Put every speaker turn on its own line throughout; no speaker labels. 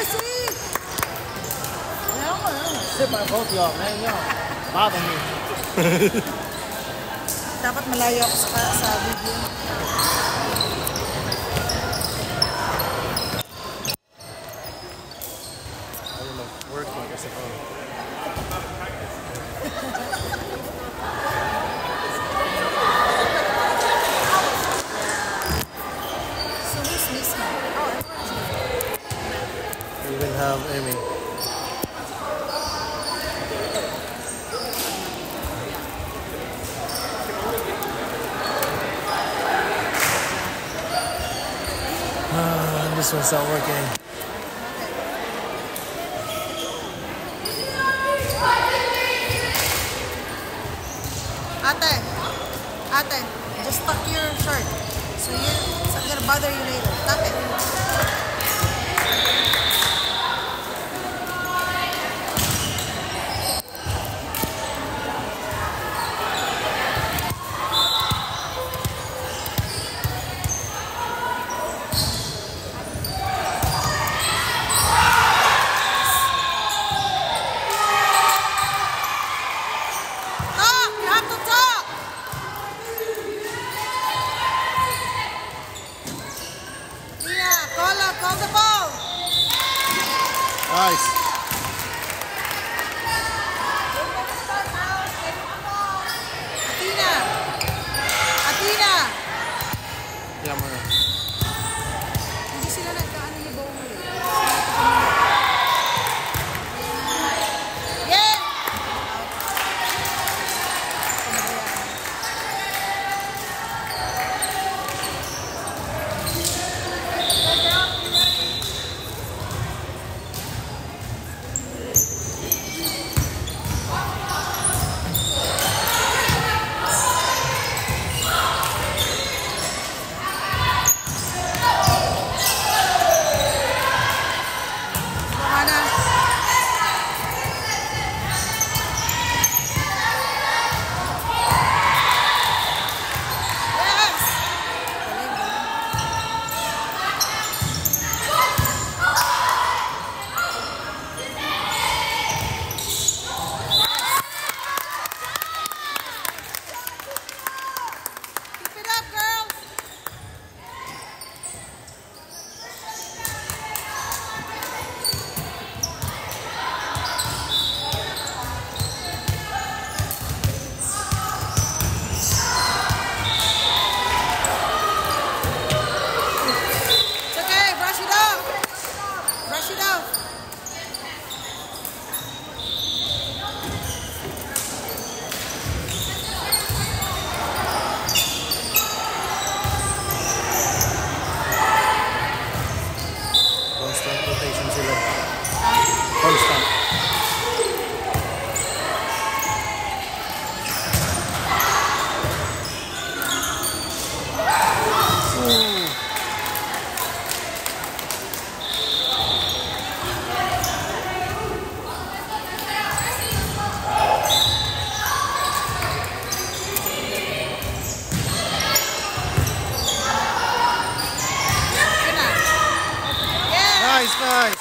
Sit my both y'all, man. Y'all bother me.
Dapat malayo ako sa video.
Working, I guess.
So who's missing? Oh, everyone's here.
We even have Amy. This one's not working.
Ate, just tuck your shirt. So it's not gonna bother you later. Tuck it. Call the ball.
Nice.
Athena.
Yeah, man.
Hindi sila nagkaano ni Bowie. Yeah.
Nice.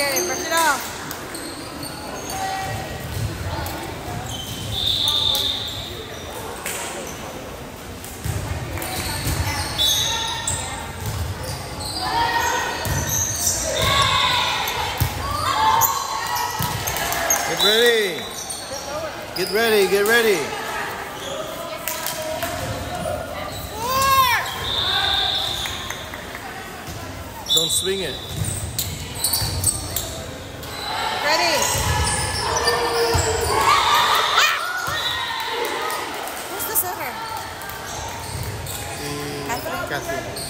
Okay, brush it off.
Get ready. Get ready. Get ready. Don't swing it.
Ready. Who's the setter?
Catherine.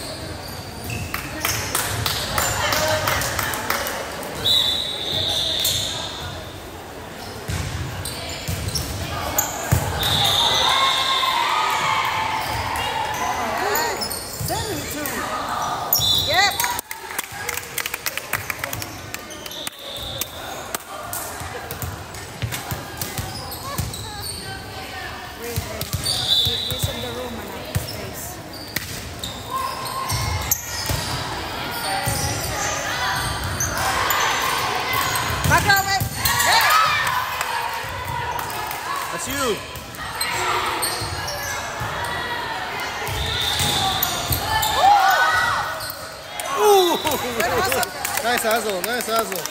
Alright. 72. Yep. He's in the room and out space. Back out, wait.
That's you. Ooh. Nice hustle. Nice hustle.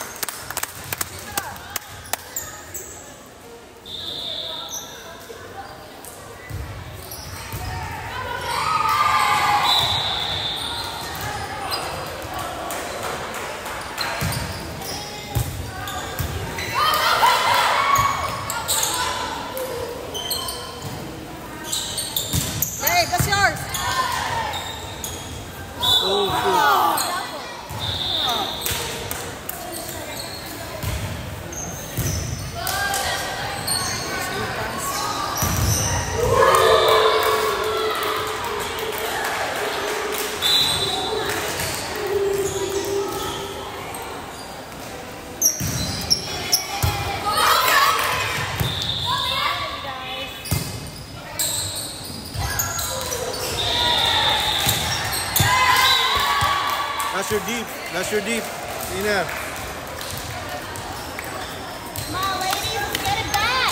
Hey, that's yours.
That's your deep. That's your deep. Ina.
Come on, ladies, let's get it back.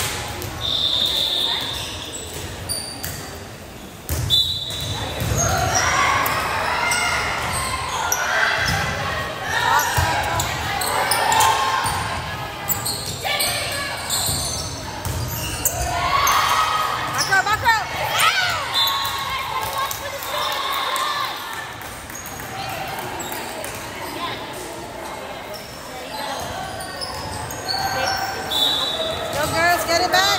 Back out, back out. Go girls, get it back.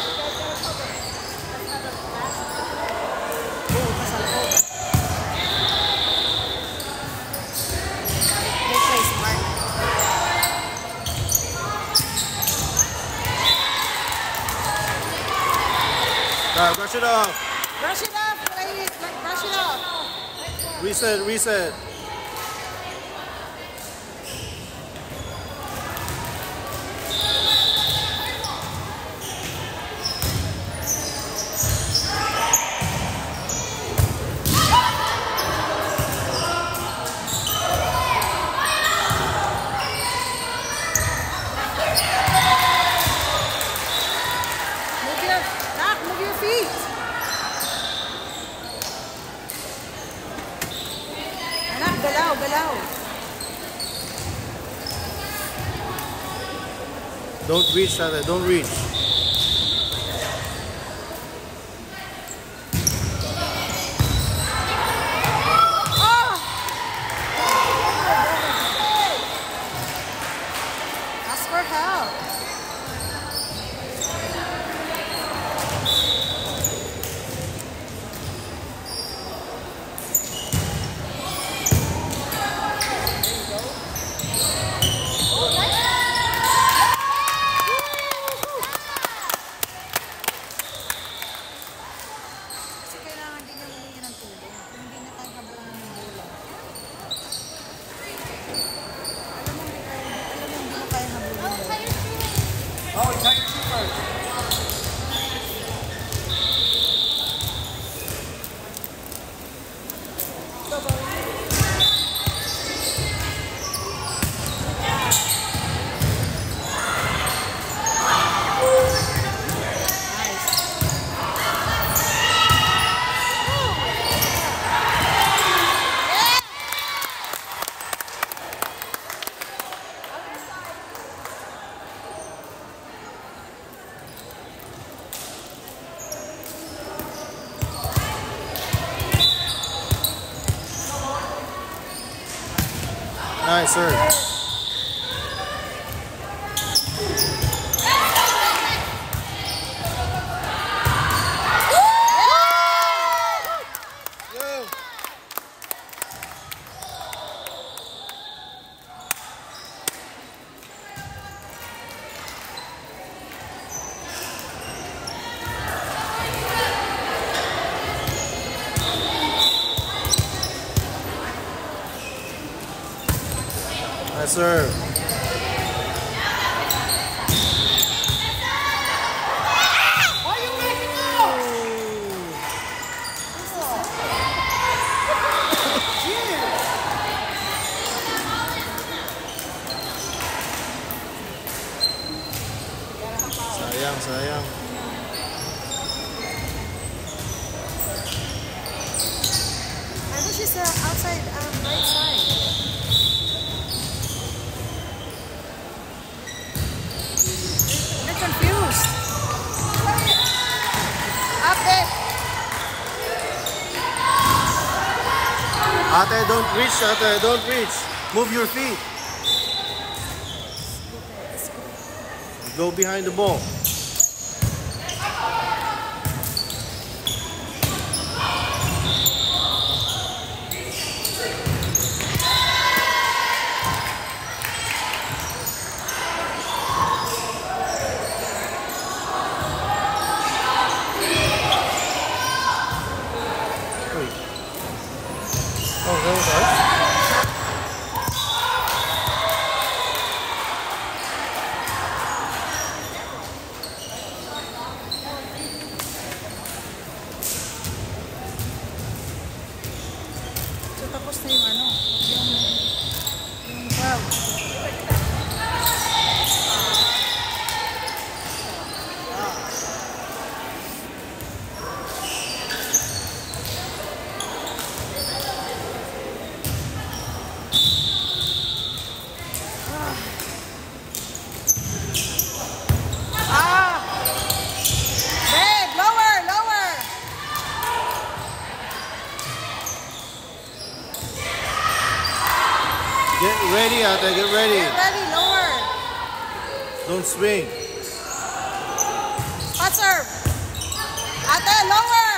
Good place, Mark.
Brush it off.
Brush it off, ladies. Brush it off.
Reset. Reset.
Move your feet. Anak, galaw, galaw.
Don't reach, Tata. Don't reach.
Ask for help. Kasi kailangan din yung humingi ng tulong. Kung hindi na tayo habulan ng bola. Alam mo hindi mo kaya habulin.
Oh, tie your shoe first.
Bye-bye.
Nice serve. Nice serve. Sayang, sayang.
I wish it's outside right side. They're confused. Up it.
Ate, don't reach, Ate, don't reach. Move your feet. Go behind the ball. Oh, that was us?
So tapos na yung ano, yung crowd. Babe, lower, lower.
Get ready, Ate, get ready.
Get ready, lower.
Don't swing.
Spot serve. Ate, lower.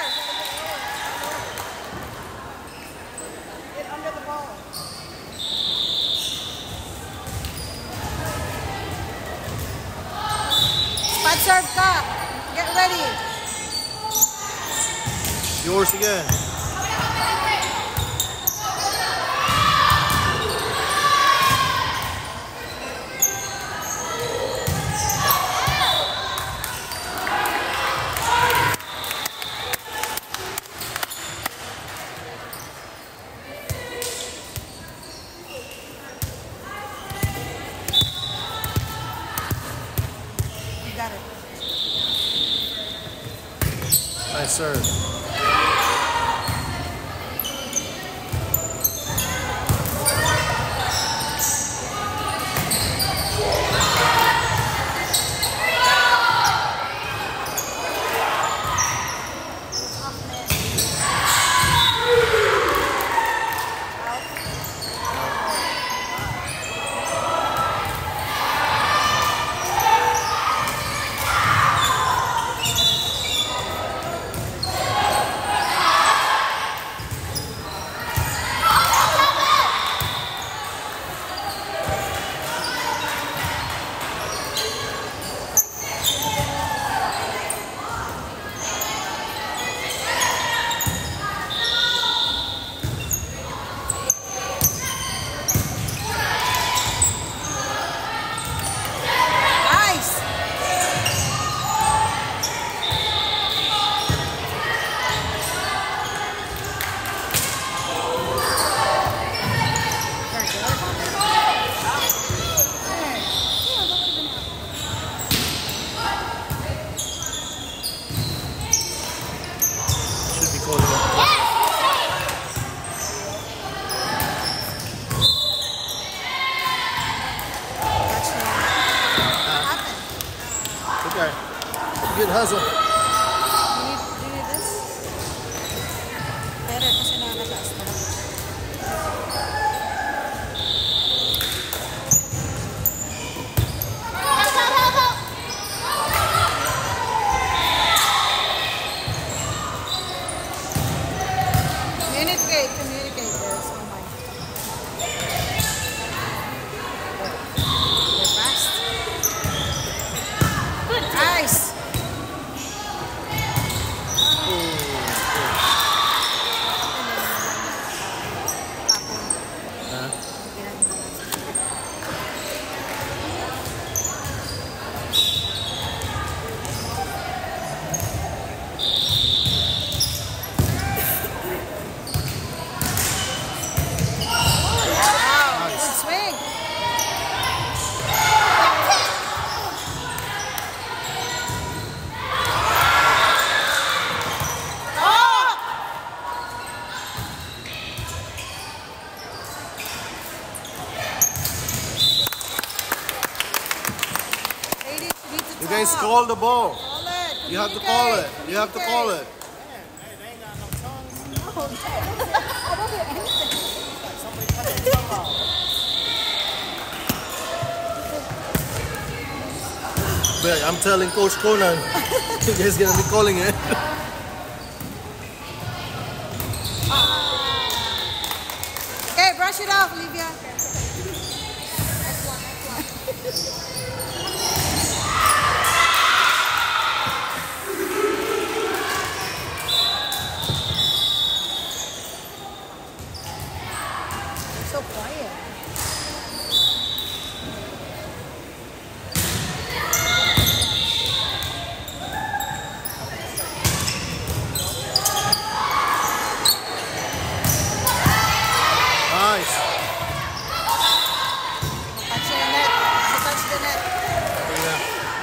Get under the ball. Spot serve ka. Get ready.
Yours again.
You got it.
Nice serve.
Nice.
Should be calling up.
That's what happened.
Okay. Good hustle.
Do you need this? Better kasi nakakataas na. communicate this. Oh my. They're fast. Nice.
You guys call the ball.
Call it.
You have to call it. You have to call it. But I'm telling Coach Conan, you guys gonna be calling it.
Okay, brush it off, Olivia. So quiet.
Nice.
Touch the net. Touch the net.
Yeah.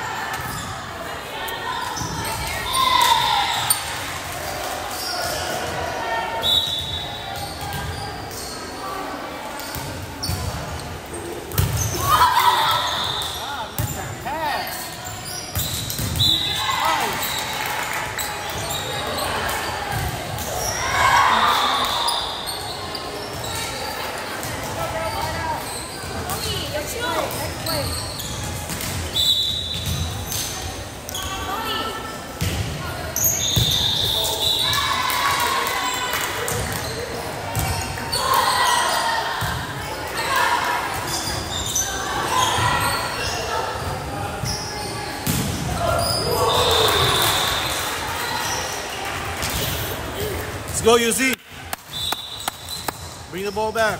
Let's go, UZ. Bring the ball back.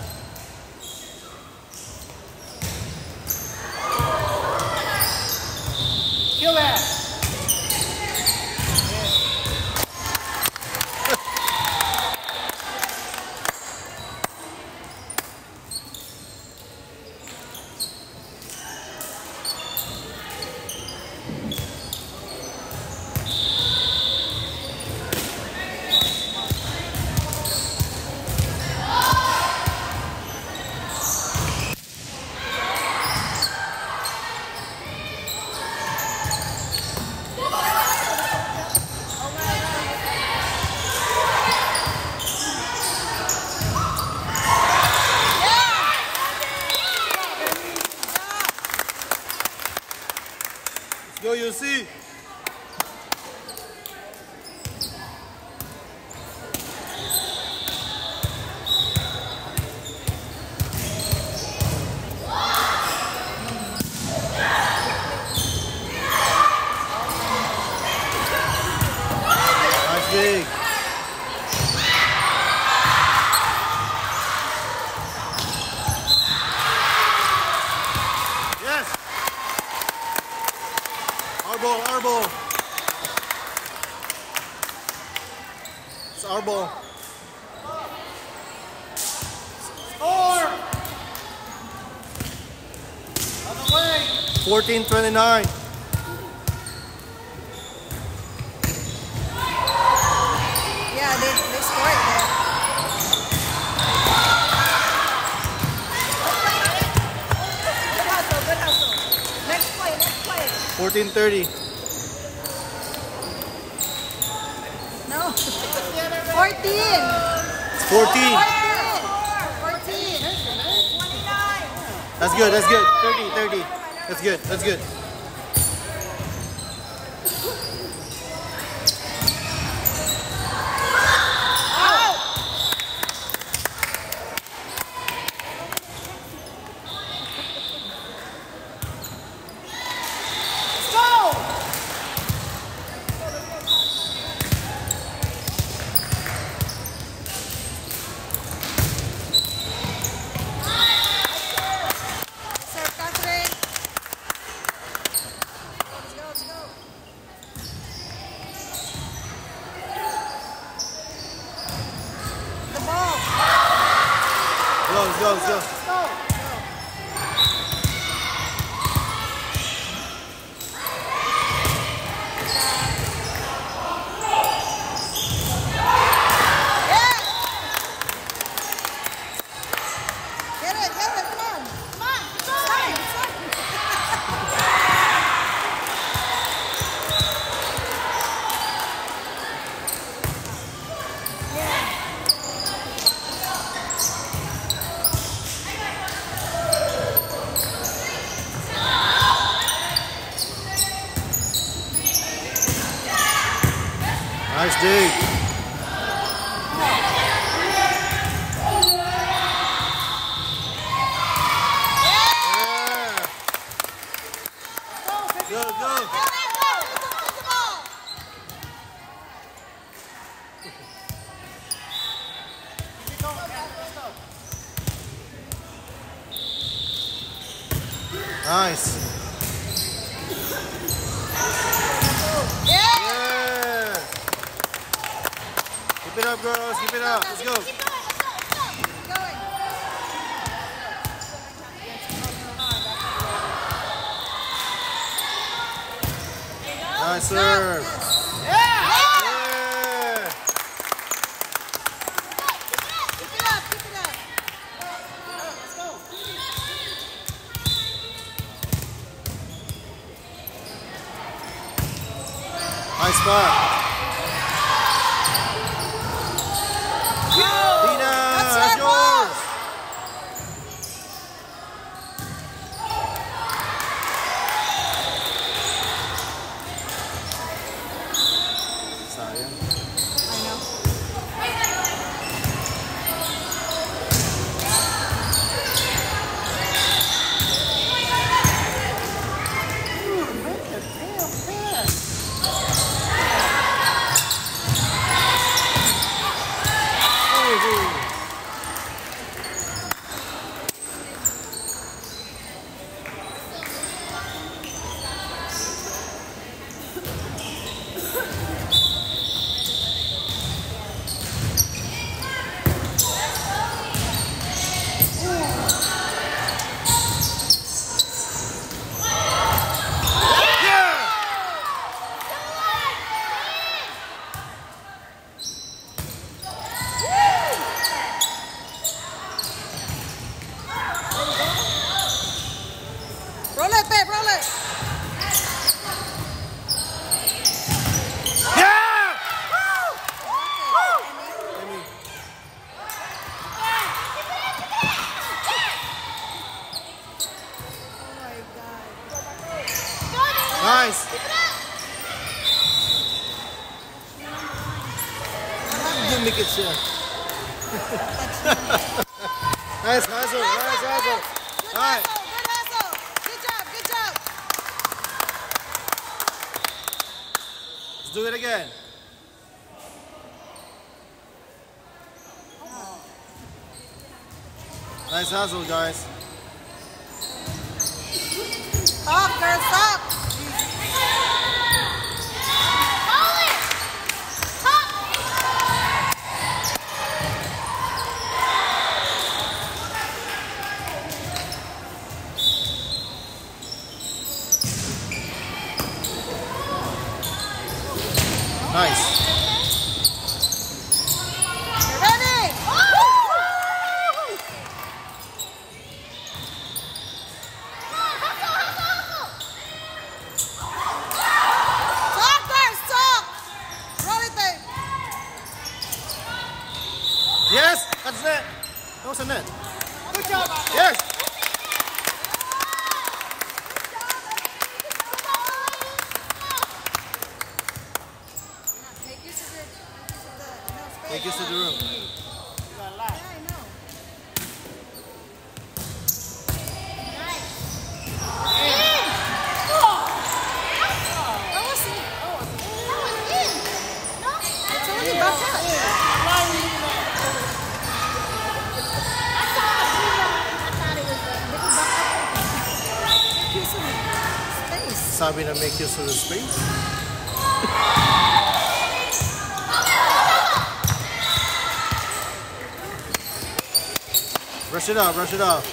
Kill that.
Go, UC. Nice big. Yes. Our ball, our ball. It's our ball.
Score. Other way.
14-29.
Yeah, they scored there. Good hustle, good hustle. Next play, next play.
14-30.
No. 14.
14.
14. 29.
That's good, that's good. 30. That's good, that's good. let's go, let's go.
Get it, come on.
Come on, go.
Nice dig. Yeah. Go, go. Nice. Yeah. Keep it up, girls. Keep it up. Let's go.
Keep going, let's go.
Nice serve.
Yeah.
Yeah.
Keep it up, keep it up.
Nice spot. Dina,
That's
that's
right, ball.
yours. Sayang.
I know. Roll it, babe, roll it.
Yeah!
Amy. Oh my God.
Nice. You make it share. Nice hustle, nice hustle.
Good
All right.
hustle, good hustle. Good job, good job.
Let's do it again. Nice hustle, guys.
Stop, girl, stop.
Hold it. Top.
Nice.
You ready? Talk, girls, talk. Roll it, babe.
Yes, that's net. That was a net.
Good job.
Yes.
Make use of the space.
Take us to the room.
Yeah, I know. That was it. I told you about that. Make use of the space.
Sabi na make use of the space. Brush it off, brush it off.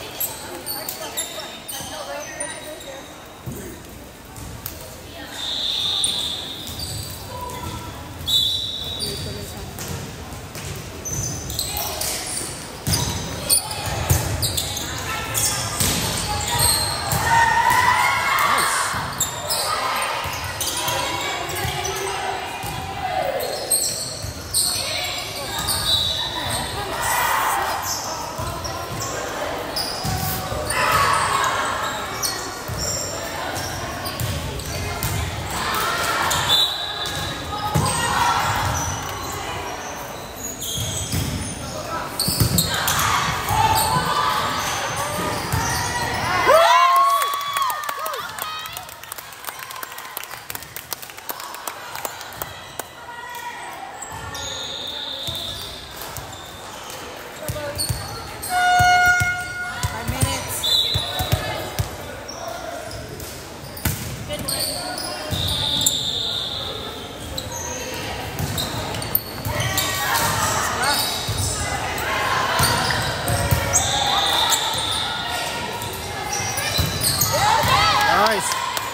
Nice.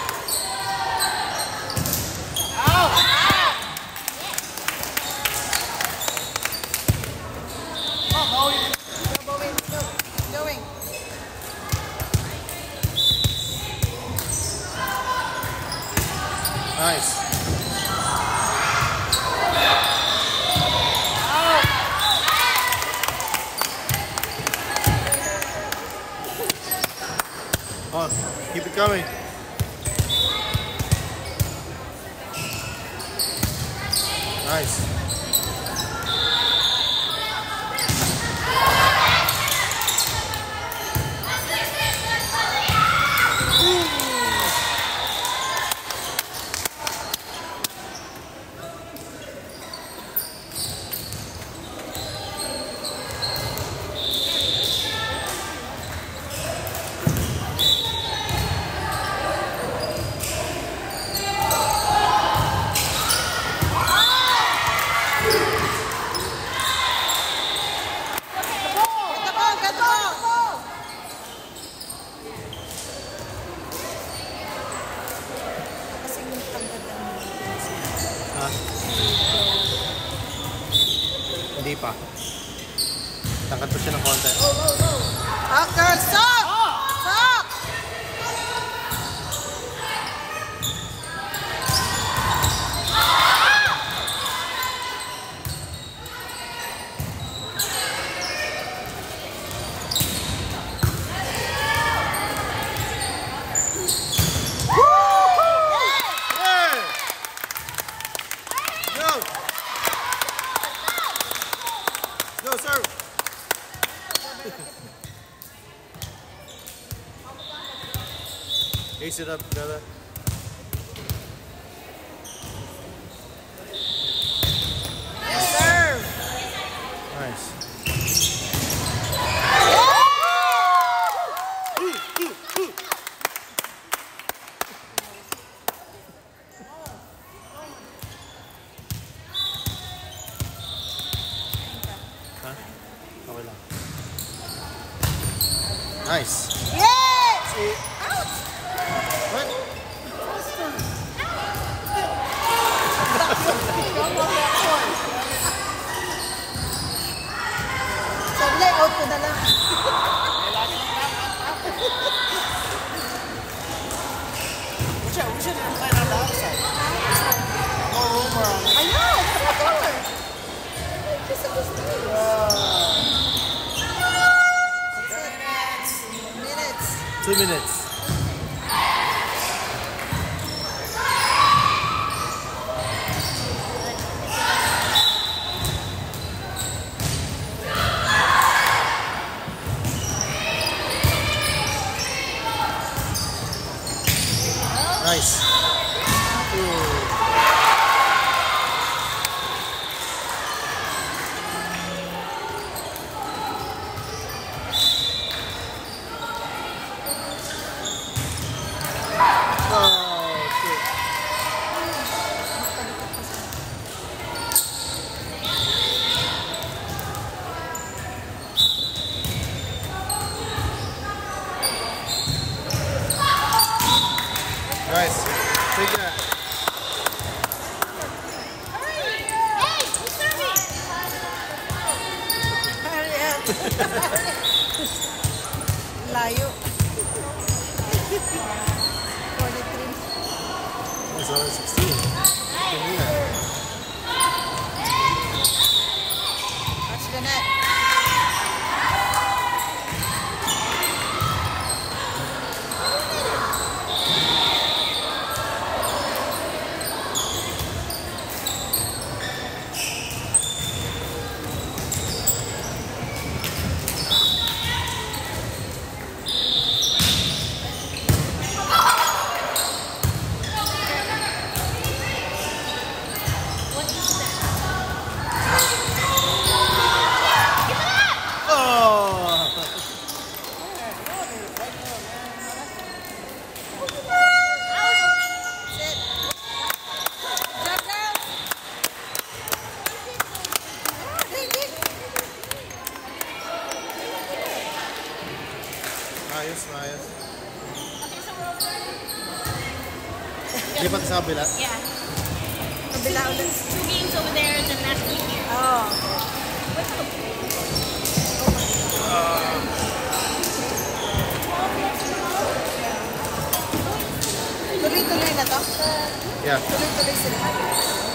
Nice. On, keep it coming. Nice. Hindi pa. Tangkad pa siya ng konti.
Stop, girl! Stop! Stop!
Go, sir. Ace it up, brother.
Serve!
Nice. Huh? Okay lang. Nice.
Yes!
What?
Sabi out ko na lang.
We should have played on the outside. Go over on
I know! Whatever! Just understand. Minutes.
2 minutes. Nice. Nice. Take that.
Hey, who's serving?
Hurry up. Layo. 43.
It's only 16. You can do that.
Watch the net.
Oh!
Sit. Jump down.
Nice, nice.
Okay, so we're over there.
Lipat sa kabila.
Yeah.
Kabila ulit.
2 games over there and then last week here.
Oh. Tuloy-tuloy na to.
Yeah.
Tuloy-tuloy sila.